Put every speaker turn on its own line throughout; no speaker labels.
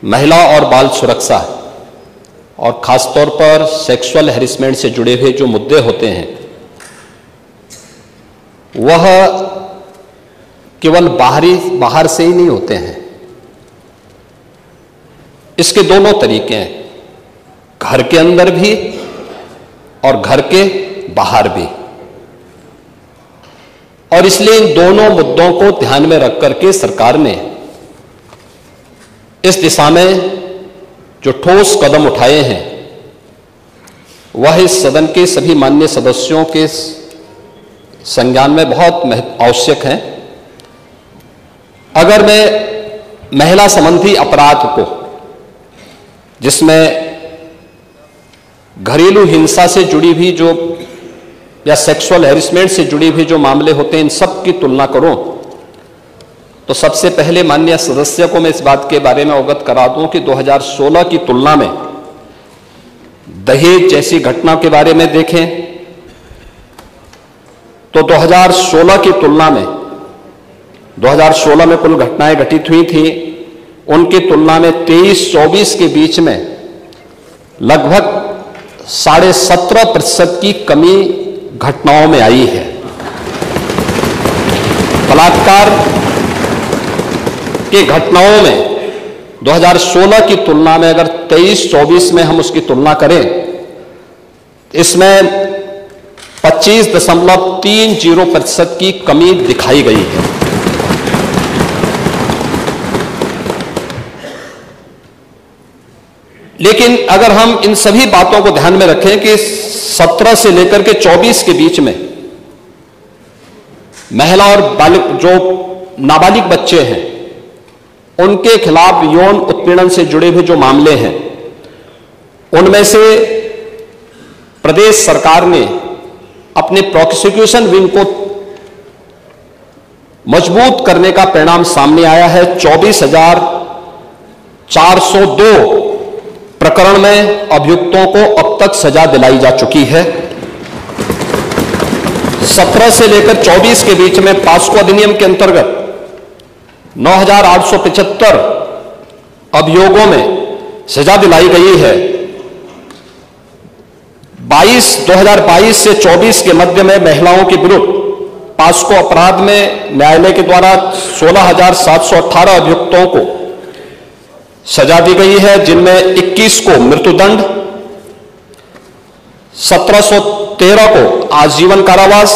महिला और बाल सुरक्षा और खासतौर पर सेक्सुअल हैरेसमेंट से जुड़े हुए जो मुद्दे होते हैं वह केवल बाहर से ही नहीं होते हैं। इसके दोनों तरीके हैं, घर के अंदर भी और घर के बाहर भी। और इसलिए इन दोनों मुद्दों को ध्यान में रख करके सरकार ने इस दिशा में जो ठोस कदम उठाए हैं वह इस सदन के सभी माननीय सदस्यों के संज्ञान में बहुत आवश्यक हैं। अगर मैं महिला संबंधी अपराध को, जिसमें घरेलू हिंसा से जुड़ी हुई जो या सेक्सुअल हैरेसमेंट से जुड़ी हुई जो मामले होते हैं, इन सब की तुलना करूं तो सबसे पहले माननीय सदस्य को मैं इस बात के बारे में अवगत करा दूं कि 2016 की तुलना में दहेज जैसी घटना के बारे में देखें तो 2016 की तुलना में 2016 में कुल घटनाएं घटित हुई थी, उनकी तुलना में 23-24 के बीच में लगभग 17.5% की कमी घटनाओं में आई है। बलात्कार की घटनाओं में 2016 की तुलना में अगर 23-24 में हम उसकी तुलना करें, इसमें 25.30% की कमी दिखाई गई है। लेकिन अगर हम इन सभी बातों को ध्यान में रखें कि 17 से लेकर के 24 के बीच में महिला और जो नाबालिग बच्चे हैं उनके खिलाफ यौन उत्पीड़न से जुड़े हुए जो मामले हैं, उनमें से प्रदेश सरकार ने अपने प्रोसिक्यूशन विंग को मजबूत करने का परिणाम सामने आया है। 24,402 प्रकरण में अभियुक्तों को अब तक सजा दिलाई जा चुकी है। 17 से लेकर 24 के बीच में पास्को अधिनियम के अंतर्गत 9,875 अभियोगों में सजा दिलाई गई है। 2022 से 24 के मध्य में महिलाओं के विरुद्ध पास्को अपराध में न्यायालय के द्वारा 16,718 अभियुक्तों को सजा दी गई है, जिनमें 21 को मृत्युदंड, 1713 को आजीवन कारावास,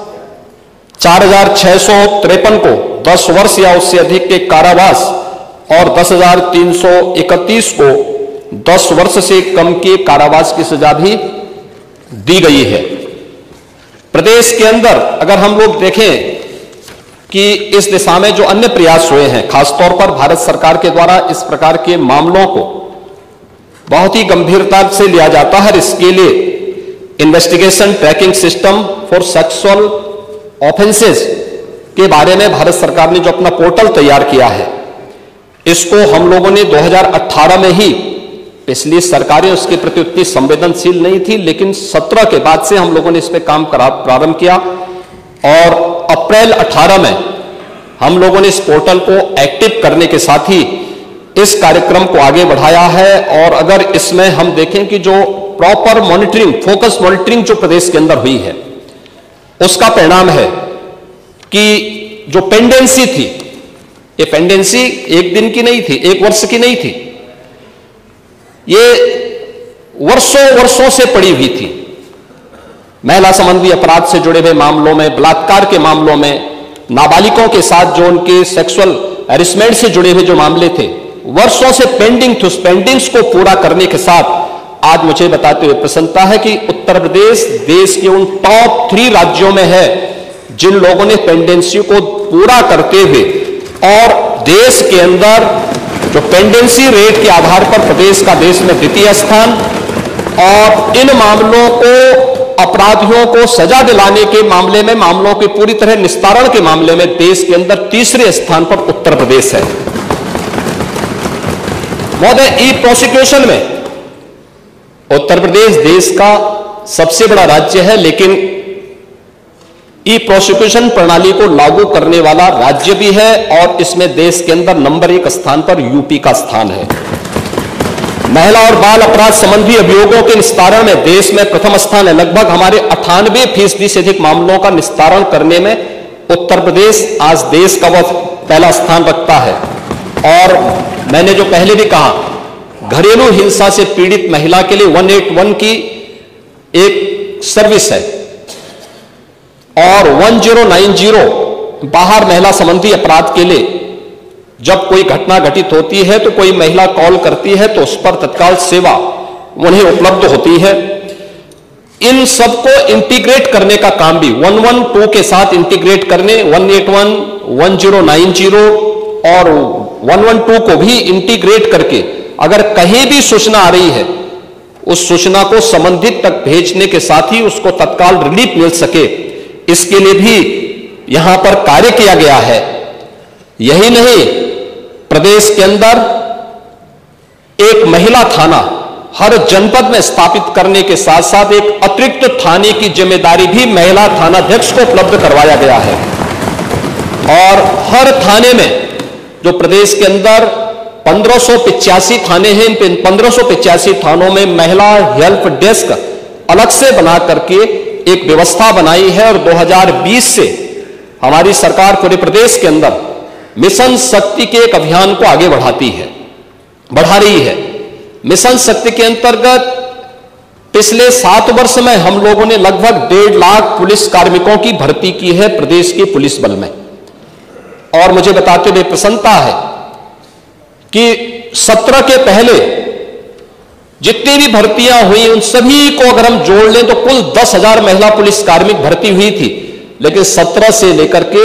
4,653 को 10 वर्ष या उससे अधिक के कारावास और 10,331 को 10 वर्ष से कम के कारावास की सजा भी दी गई है। प्रदेश के अंदर अगर हम लोग देखें कि इस दिशा में जो अन्य प्रयास हुए हैं, खासतौर पर भारत सरकार के द्वारा इस प्रकार के मामलों को बहुत ही गंभीरता से लिया जाता है। इसके लिए investigation tracking system for sexual offences के बारे में भारत सरकार ने जो अपना पोर्टल तैयार किया है, इसको हम लोगों ने 2018 में ही, पिछली सरकारें उसके प्रति उतनी संवेदनशील नहीं थी, लेकिन 17 के बाद से हम लोगों ने इस पर काम प्रारंभ किया और अप्रैल 18 में हम लोगों ने इस पोर्टल को एक्टिव करने के साथ ही इस कार्यक्रम को आगे बढ़ाया है। और अगर इसमें हम देखें कि जो प्रॉपर मॉनिटरिंग, फोकस मॉनिटरिंग जो प्रदेश के अंदर हुई है, उसका परिणाम है कि जो पेंडेंसी थी, ये पेंडेंसी एक दिन की नहीं थी, एक वर्ष की नहीं थी, ये वर्षों से पड़ी हुई थी। महिला संबंधी अपराध से जुड़े हुए मामलों में, बलात्कार के मामलों में, नाबालिगों के साथ जो उनके सेक्सुअल हैरेसमेंट से जुड़े हुए जो मामले थे, वर्षों से पेंडिंग थे। उस पेंडिंग्स को पूरा करने के साथ आज मुझे बताते हुए प्रसन्नता है कि उत्तर प्रदेश देश के उन टॉप 3 राज्यों में है जिन लोगों ने पेंडेंसी को पूरा करते हुए, और देश के अंदर जो पेंडेंसी रेट के आधार पर प्रदेश का देश में द्वितीय स्थान, और इन मामलों को, अपराधियों को सजा दिलाने के मामले में, मामलों के पूरी तरह निस्तारण के मामले में देश के अंदर तीसरे स्थान पर उत्तर प्रदेश है। महोदय, ई प्रोसिक्यूशन में उत्तर प्रदेश देश का सबसे बड़ा राज्य है, लेकिन ई प्रोसिक्यूशन प्रणाली को लागू करने वाला राज्य भी है और इसमें देश के अंदर नंबर 1 स्थान पर यूपी का स्थान है। महिला और बाल अपराध संबंधी अभियोगों के निस्तारण में देश में प्रथम स्थान है। लगभग हमारे 98% से अधिक मामलों का निस्तारण करने में उत्तर प्रदेश आज देश का वह पहला स्थान रखता है। और मैंने जो पहले भी कहा, घरेलू हिंसा से पीड़ित महिला के लिए 181 की एक सर्विस है और 1090 बाहर महिला संबंधी अपराध के लिए जब कोई घटना घटित होती है तो कोई महिला कॉल करती है तो उस पर तत्काल सेवा उन्हें उपलब्ध होती है। इन सबको इंटीग्रेट करने का काम भी 112 के साथ इंटीग्रेट करने, 181, 1090 और 112 को भी इंटीग्रेट करके अगर कहीं भी सूचना आ रही है उस सूचना को संबंधित तक भेजने के साथ ही उसको तत्काल रिलीफ मिल सके, इसके लिए भी यहां पर कार्य किया गया है। यही नहीं, प्रदेश के अंदर एक महिला थाना हर जनपद में स्थापित करने के साथ साथ एक अतिरिक्त थाने की जिम्मेदारी भी महिला थानाध्यक्ष को उपलब्ध करवाया गया है। और हर थाने में जो प्रदेश के अंदर 1585 थाने हैं, इन 1585 थानों में महिला हेल्प डेस्क अलग से बना करके एक व्यवस्था बनाई है। और 2020 से हमारी सरकार पूरे प्रदेश के अंदर मिशन शक्ति के एक अभियान को आगे बढ़ा रही है। मिशन शक्ति के अंतर्गत पिछले 7 वर्ष में हम लोगों ने लगभग 1.5 लाख पुलिस कार्मिकों की भर्ती की है प्रदेश के पुलिस बल में। और मुझे बताते हुए प्रसन्नता है कि 17 के पहले जितनी भी भर्तियां हुई उन सभी को अगर हम जोड़ लें तो कुल 10,000 महिला पुलिस कार्मिक भर्ती हुई थी। लेकिन 17 से लेकर के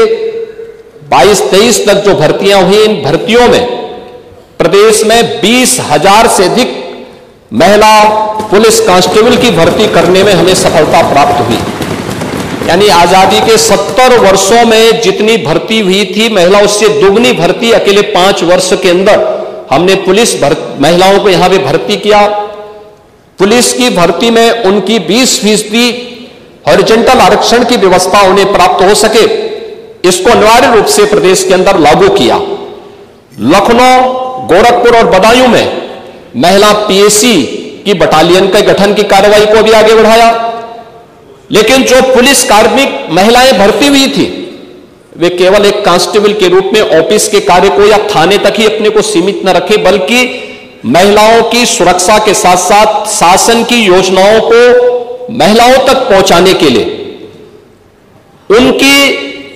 22-23 तक जो भर्तियां हुई, इन भर्तियों में प्रदेश में 20,000 से अधिक महिला पुलिस कांस्टेबल की भर्ती करने में हमें सफलता प्राप्त हुई। यानी आजादी के 70 वर्षों में जितनी भर्ती हुई थी महिला, उससे दुगनी भर्ती अकेले 5 वर्ष के अंदर हमने पुलिस महिलाओं को यहां पे भर्ती किया। पुलिस की भर्ती में उनकी 20% हॉरिजॉन्टल आरक्षण की व्यवस्था उन्हें प्राप्त हो सके, इसको अनिवार्य रूप से प्रदेश के अंदर लागू किया। लखनऊ, गोरखपुर और बदायूं में महिला पीएसी की बटालियन के गठन की कार्रवाई को भी आगे बढ़ाया। लेकिन जो पुलिस कार्मिक महिलाएं भर्ती हुई थी वे केवल एक कांस्टेबल के रूप में ऑफिस के कार्य को या थाने तक ही अपने को सीमित न रखे, बल्कि महिलाओं की सुरक्षा के साथ साथ शासन की योजनाओं को महिलाओं तक पहुंचाने के लिए उनकी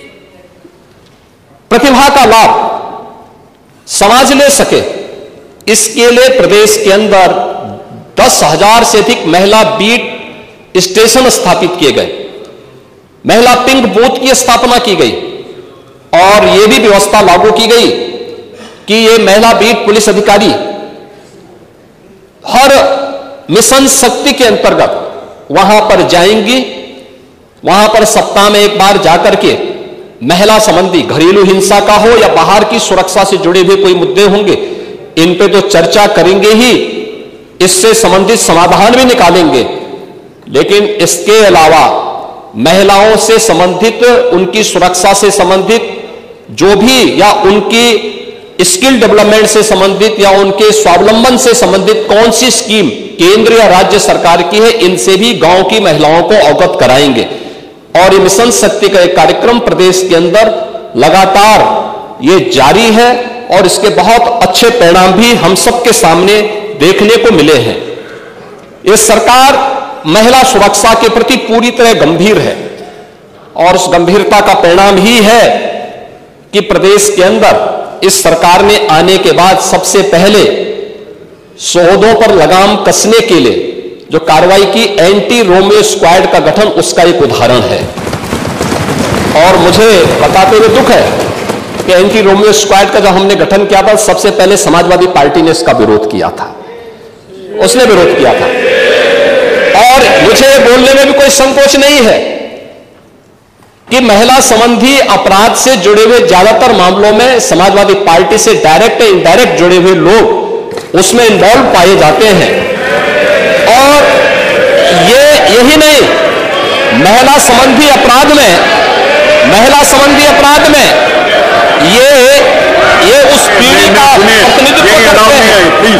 प्रतिभा का लाभ समाज ले सके, इसके लिए प्रदेश के अंदर 10,000 से अधिक महिला बीट स्टेशन स्थापित किए गए, महिला पिंक बूथ की स्थापना की गई और यह भी व्यवस्था लागू की गई कि ये महिला बीट पुलिस अधिकारी हर मिशन शक्ति के अंतर्गत वहां पर जाएंगी, वहां पर सप्ताह में एक बार जाकर के महिला संबंधी घरेलू हिंसा का हो या बाहर की सुरक्षा से जुड़े हुए कोई मुद्दे होंगे, इन पे तो चर्चा करेंगे ही, इससे संबंधित समाधान भी निकालेंगे। लेकिन इसके अलावा महिलाओं से संबंधित, उनकी सुरक्षा से संबंधित जो भी या उनकी स्किल डेवलपमेंट से संबंधित या उनके स्वावलंबन से संबंधित कौन सी स्कीम केंद्र या राज्य सरकार की है, इनसे भी गांव की महिलाओं को अवगत कराएंगे। और ये मिशन शक्ति का एक कार्यक्रम प्रदेश के अंदर लगातार ये जारी है और इसके बहुत अच्छे परिणाम भी हम सबके सामने देखने को मिले हैं। ये सरकार महिला सुरक्षा के प्रति पूरी तरह गंभीर है और उस गंभीरता का परिणाम ही है कि प्रदेश के अंदर इस सरकार ने आने के बाद सबसे पहले शोधों पर लगाम कसने के लिए जो कार्रवाई की एंटी रोमियो स्क्वाड का गठन, उसका एक उदाहरण है। और मुझे बताते हुए दुख है कि एंटी रोमियो स्क्वाड का जब हमने गठन किया था, सबसे पहले समाजवादी पार्टी ने इसका विरोध किया था, उसने विरोध किया था। और मुझे बोलने में भी कोई संकोच नहीं है कि महिला संबंधी अपराध से जुड़े हुए ज्यादातर मामलों में समाजवादी पार्टी से डायरेक्ट या इनडायरेक्ट जुड़े हुए लोग उसमें इन्वॉल्व पाए जाते हैं। और यही नहीं, महिला संबंधी अपराध में महिला संबंधी अपराध में ये उस पीढ़ी का प्रतिनिधित्व करते हैं,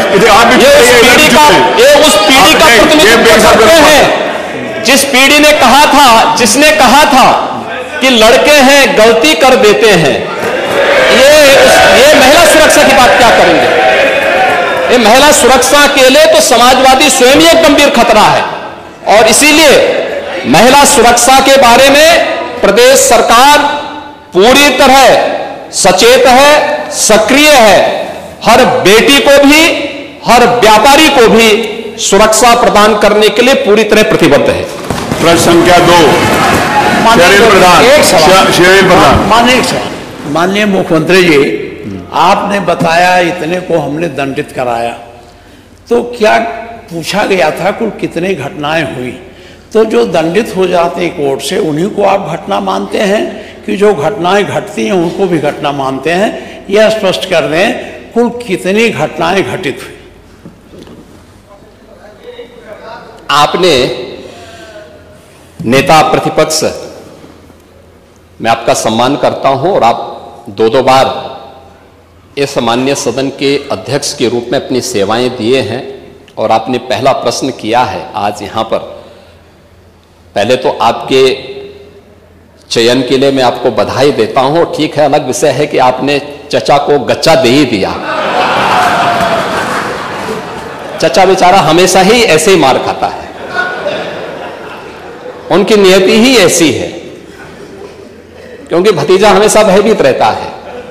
ये उस पीढ़ी का प्रतिनिधित्व करते हैं जिस पीढ़ी ने कहा था, जिसने कहा था कि लड़के हैं गलती कर देते हैं। ये महिला सुरक्षा की बात क्या करेंगे? ये महिला सुरक्षा के लिए तो समाजवादी स्वयं ही एक गंभीर खतरा है, और इसीलिए महिला सुरक्षा के बारे में प्रदेश सरकार पूरी तरह सचेत है, सक्रिय है। हर बेटी को भी, हर व्यापारी को भी सुरक्षा प्रदान करने के लिए पूरी तरह प्रतिबद्ध है।
प्रश्न संख्या 2
माननीय मुख्यमंत्री जी, आपने बताया इतने को हमने दंडित कराया, तो क्या पूछा गया था कुल कितने घटनाएं हुई? तो जो दंडित हो जाते हैं कोर्ट से, उन्हीं को आप घटना मानते हैं कि जो घटनाएं घटती हैं उनको भी घटना मानते हैं? यह स्पष्ट कर दें कुल कितनी घटनाएं घटित हुई।
आपने नेता प्रतिपक्ष, मैं आपका सम्मान करता हूं, और आप दो बार इस माननीय सदन के अध्यक्ष के रूप में अपनी सेवाएं दिए हैं, और आपने पहला प्रश्न किया है आज यहां पर। पहले तो आपके चयन के लिए मैं आपको बधाई देता हूं। ठीक है, अलग विषय है कि आपने चचा को गच्चा दे ही दिया। चचा बेचारा हमेशा ही ऐसे ही मार खाता है, उनकी नियति ही ऐसी है, क्योंकि भतीजा हमेशा भयभीत रहता है।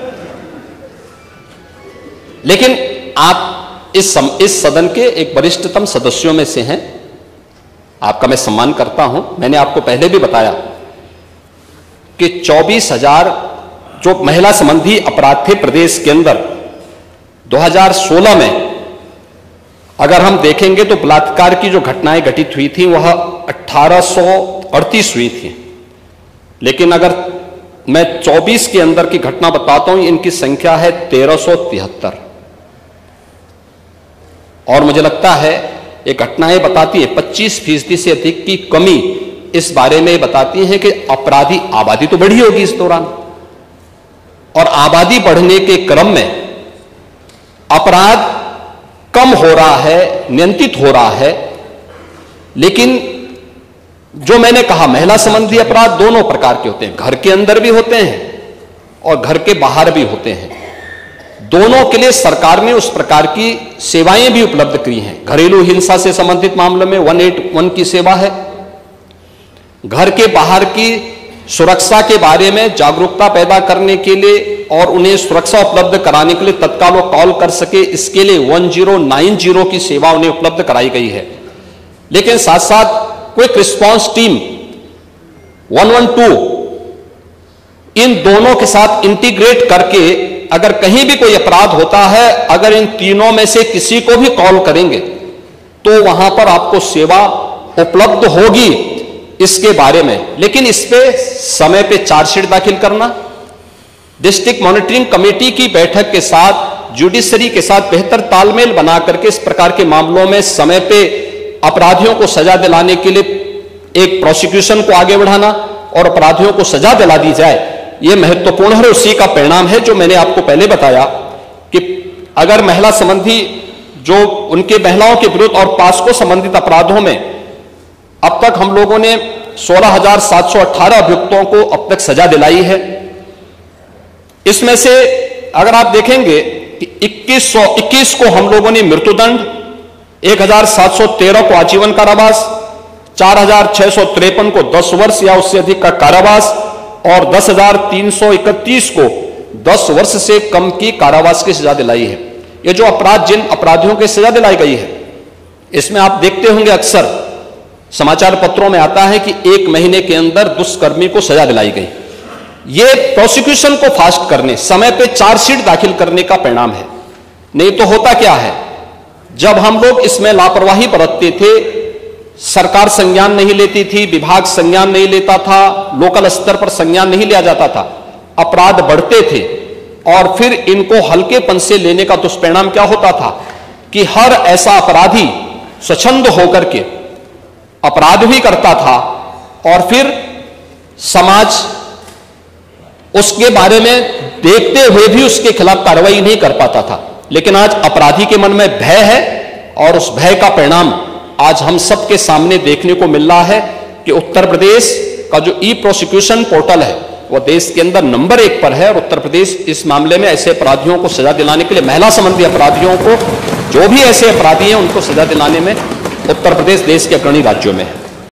लेकिन आप इस सदन के एक वरिष्ठतम सदस्यों में से हैं, आपका मैं सम्मान करता हूं। मैंने आपको पहले भी बताया कि 24,000 जो महिला संबंधी अपराध थे प्रदेश के अंदर 2016 में, अगर हम देखेंगे तो बलात्कार की जो घटनाएं घटित हुई थी वह 1838 हुई थी। लेकिन अगर मैं 24 के अंदर की घटना बताता हूं, इनकी संख्या है 1373, और मुझे लगता है ये घटनाएं बताती है 25% से अधिक की कमी इस बारे में बताती है कि अपराधी आबादी तो बढ़ी होगी इस दौरान, और आबादी बढ़ने के क्रम में अपराध कम हो रहा है, नियंत्रित हो रहा है। लेकिन जो मैंने कहा, महिला संबंधी अपराध दोनों प्रकार के होते हैं, घर के अंदर भी होते हैं और घर के बाहर भी होते हैं। दोनों के लिए सरकार ने उस प्रकार की सेवाएं भी उपलब्ध की हैं। घरेलू हिंसा से संबंधित मामलों में 181 की सेवा है। घर के बाहर की सुरक्षा के बारे में जागरूकता पैदा करने के लिए और उन्हें सुरक्षा उपलब्ध कराने के लिए तत्काल वो कॉल कर सके, इसके लिए 1090 की सेवा उन्हें उपलब्ध कराई गई है। लेकिन साथ साथ क्विक रिस्पांस टीम 112, इन दोनों के साथ इंटीग्रेट करके अगर कहीं भी कोई अपराध होता है, अगर इन तीनों में से किसी को भी कॉल करेंगे तो वहां पर आपको सेवा उपलब्ध होगी इसके बारे में। लेकिन इस पे समय पे चार्जशीट दाखिल करना, डिस्ट्रिक्ट मॉनिटरिंग कमेटी की बैठक के साथ जुडिशरी के साथ बेहतर तालमेल बना करके इस प्रकार के मामलों में समय पे अपराधियों को सजा दिलाने के लिए एक प्रोसिक्यूशन को आगे बढ़ाना और अपराधियों को सजा दिला दी जाए, यह महत्वपूर्ण है। उसी का परिणाम है जो मैंने आपको पहले बताया कि अगर महिला संबंधी जो उनके महिलाओं के विरुद्ध और पास्को संबंधित अपराधों में अब तक हम लोगों ने 16,718 अभियुक्तों को अब तक सजा दिलाई है। इसमें से अगर आप देखेंगे कि 2121 को हम लोगों ने मृत्युदंड, 1,713 को आजीवन कारावास, 4,653 को 10 वर्ष या उससे अधिक का कारावास और 10,331 को 10 वर्ष से कम की कारावास की सजा दिलाई है। ये जो अपराध, जिन अपराधियों की सजा दिलाई गई है, इसमें आप देखते होंगे अक्सर समाचार पत्रों में आता है कि 1 महीने के अंदर दुष्कर्मी को सजा दिलाई गई। ये प्रोसिक्यूशन को फास्ट करने, समय पे चार्जशीट दाखिल करने का परिणाम है। नहीं तो होता क्या है, जब हम लोग इसमें लापरवाही बरतते थे, सरकार संज्ञान नहीं लेती थी, विभाग संज्ञान नहीं लेता था, लोकल स्तर पर संज्ञान नहीं लिया जाता था, अपराध बढ़ते थे और फिर इनको हल्केपन से लेने का दुष्परिणाम क्या होता था कि हर ऐसा अपराधी स्वच्छंद होकर के अपराध भी करता था और फिर समाज उसके बारे में देखते हुए भी उसके खिलाफ कार्रवाई नहीं कर पाता था। लेकिन आज अपराधी के मन में भय है और उस भय का परिणाम आज हम सबके सामने देखने को मिल रहा है कि उत्तर प्रदेश का जो ई प्रोसिक्यूशन पोर्टल है वो देश के अंदर नंबर 1 पर है और उत्तर प्रदेश इस मामले में ऐसे अपराधियों को सजा दिलाने के लिए, महिला संबंधी अपराधियों को, जो भी ऐसे अपराधी हैं उनको सजा दिलाने में उत्तर प्रदेश देश के अग्रणी राज्यों में है।